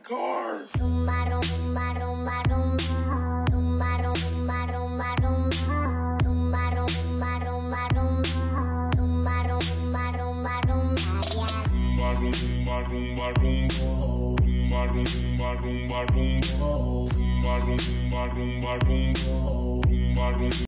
car. Rumba, rumba, rumba, rumba. Rumba, rumba, rumba, rumba. Rumba, rumba, rumba, rumba. Rumba, rumba, rumba, rumba, yeah. Rumba, rumba, rumba, rumba. Rumba, rumba, rumba, rumba. Rumba, rumba, rumba, rumba. Rumba, rumba.